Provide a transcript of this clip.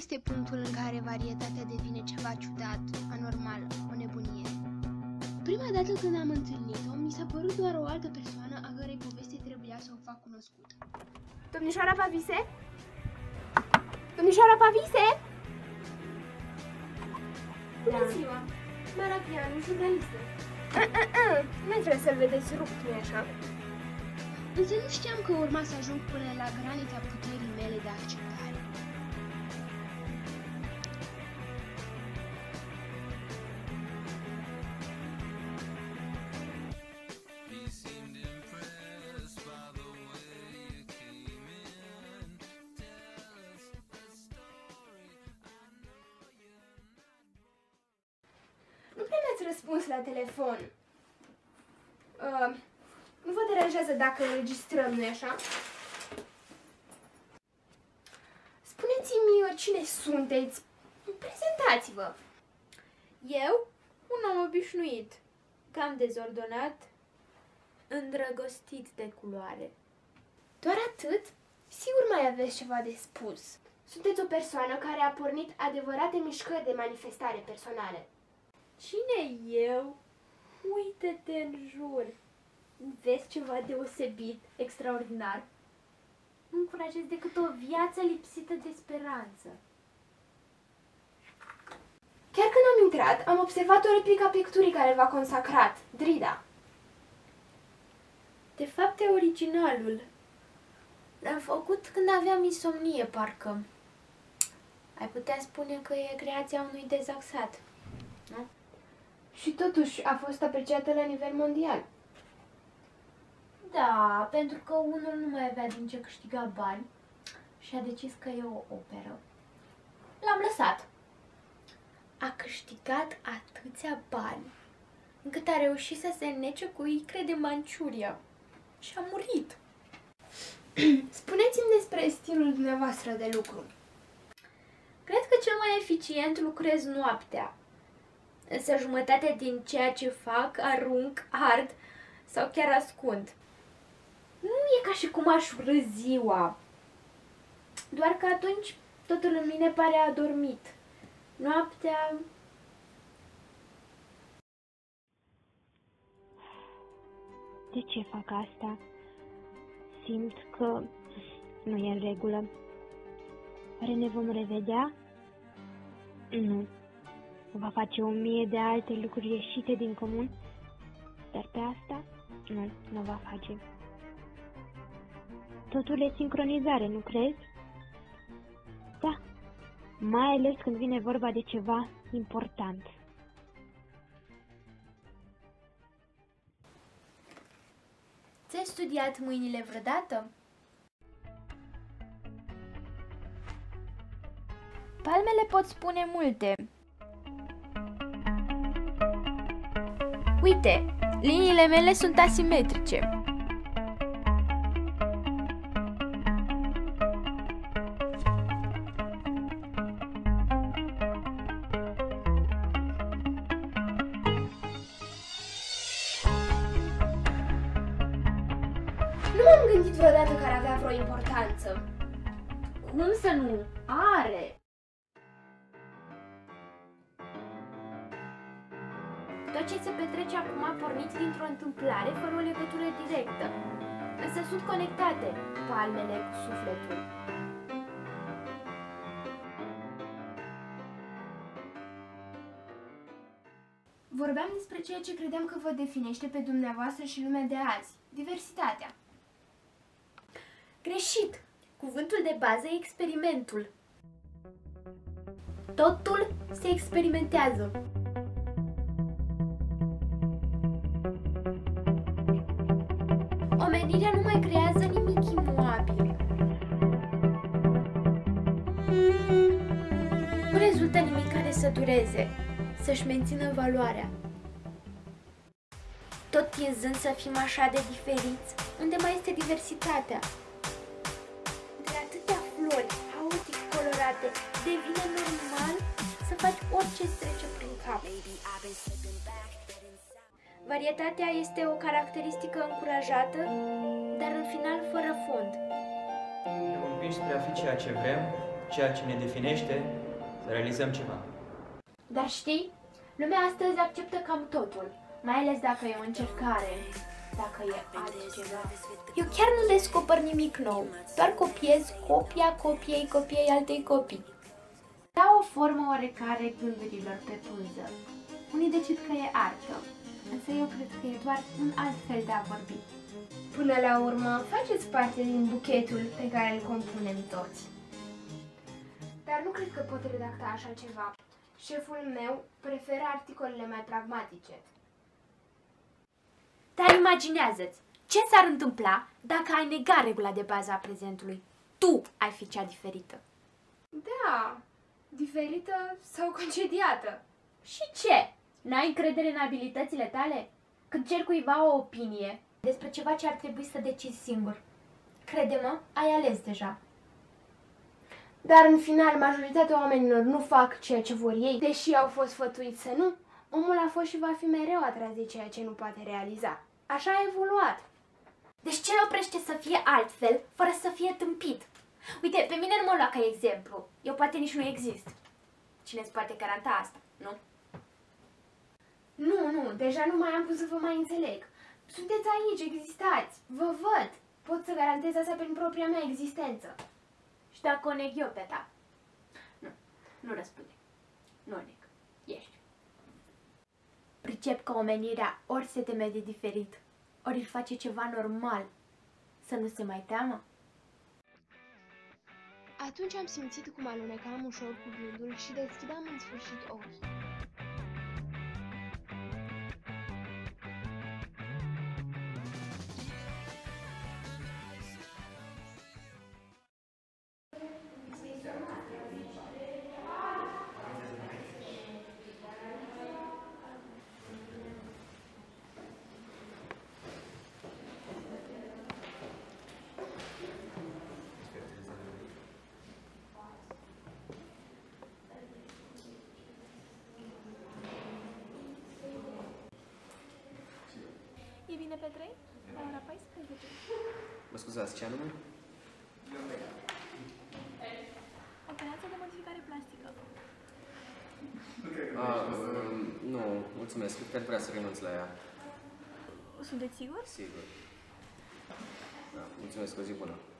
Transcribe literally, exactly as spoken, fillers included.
este punctul în care varietatea devine ceva ciudat, anormal, o nebunie? Prima dată când am întâlnit-o, mi s-a părut doar o altă persoană a cărei poveste trebuia să o fac cunoscută. Domnișoara Pavise? Domnișoara Pavise? Bună ziua! Mara Pianu, jurnalistă. Nu trebuie să-l vedeți rupt, nu-i așa? Însă nu știam că urma să ajung până la granița puterii mele de acceptare. Nu prea mi-ați răspuns la telefon. Uh, nu vă deranjează dacă înregistrăm, nu-i așa? Spuneți-mi cine sunteți. Prezentați-vă. Eu, un om obișnuit, cam dezordonat, îndrăgostit de culoare. Doar atât? Sigur mai aveți ceva de spus. Sunteți o persoană care a pornit adevărate mișcări de manifestare personale. Cine eu? Uită-te în jur. Vezi ceva deosebit, extraordinar? Nu încurajez decât o viață lipsită de speranță. Chiar când am intrat, am observat o replică a picturii care v-a consacrat, Drida. De fapt, e originalul. L-am făcut când aveam insomnie, parcă. Ai putea spune că e creația unui dezaxat, nu? Și totuși a fost apreciată la nivel mondial. Da, pentru că unul nu mai avea din ce câștiga bani și a decis că e o operă. L-am lăsat. A câștigat atâția bani încât a reușit să se înnece cu icre de Manciuria și a murit. Spuneți-mi despre stilul dumneavoastră de lucru. Cred că cel mai eficient lucrez noaptea. Însă jumătate din ceea ce fac arunc, ard sau chiar ascund. Nu e ca și cum aș urâ ziua, doar că atunci totul în mine pare adormit. Noaptea... De ce fac asta? Simt că nu e în regulă. Oare ne vom revedea? Nu. Va face o mie de alte lucruri ieșite din comun, dar pe asta nu, nu va face. Totul e sincronizare, nu crezi? Da, mai ales când vine vorba de ceva important. Ți-ai studiat mâinile vreodată? Palmele pot spune multe. Uite, liniile mele sunt asimetrice. Nu m-am gândit vreodată că ar avea vreo importanță. Cum să nu? Are! Tot ce se petrece acum a pornit dintr-o întâmplare fără o legătură directă. Însă sunt conectate palmele cu sufletul. Vorbeam despre ceea ce credeam că vă definește pe dumneavoastră și lumea de azi, diversitatea. Greșit! Cuvântul de bază e experimentul. Totul se experimentează. Omenirea nu mai creează nimic imobil. Nu rezultă nimic care să dureze, să-și mențină valoarea. Tot tinzând să fim așa de diferiți, unde mai este diversitatea? De atâtea flori haotic colorate, devine normal să faci orice îți trece prin cap. Varietatea este o caracteristică încurajată, dar în final fără fond. Ne-am împins spre a fi ceea ce vrem ceea ce ne definește, să realizăm ceva. Dar știi, lumea astăzi acceptă cam totul, mai ales dacă e o încercare, dacă e altceva. Eu chiar nu descoper nimic nou, doar copiez copia copiei copiei altei copii. Dau o formă oarecare gândurilor pe pânză. Unii decid că e artă, însă eu cred că e doar un alt fel de a vorbi. Până la urmă, faceți parte din buchetul pe care îl compunem toți. Dar nu cred că pot redacta așa ceva. Șeful meu preferă articolele mai pragmatice. Dar imaginează-ți, ce s-ar întâmpla dacă ai nega regula de bază a prezentului? Tu ai fi cea diferită. Da, diferită sau concediată. Și ce? N-ai încredere în abilitățile tale? Când cer cuiva o opinie despre ceva ce ar trebui să decizi singur, crede-mă, ai ales deja. Dar în final, majoritatea oamenilor nu fac ceea ce vor ei, deși au fost sfătuiți să nu. Omul a fost și va fi mereu atras de ceea ce nu poate realiza. Așa a evoluat. Deci ce îl oprește să fie altfel, fără să fie tâmpit? Uite, pe mine nu mă lua ca exemplu. Eu poate nici nu exist. Cine îți poate garanta asta, nu? Nu, nu, deja nu mai am cum să vă mai înțeleg. Sunteți aici, existați, vă văd. Pot să garantez asta prin propria mea existență. Și dacă o neg eu pe ta? Nu, nu răspunde. Nu o neg. Ești. Pricep că omenirea ori se teme de diferit, ori îl face ceva normal, să nu se mai teamă. Atunci am simțit cum alunecam ușor cu gândul și deschideam în sfârșit ochii. E bine pe trei? La ora paisprezece. Mă scuzați, ce anume? Operația de modificare plastică. Ah, um, nu, mulțumesc. Cred că ar vrea să renunț la ea. Sunteți sigur? Sigur. Da, mulțumesc, o zi bună.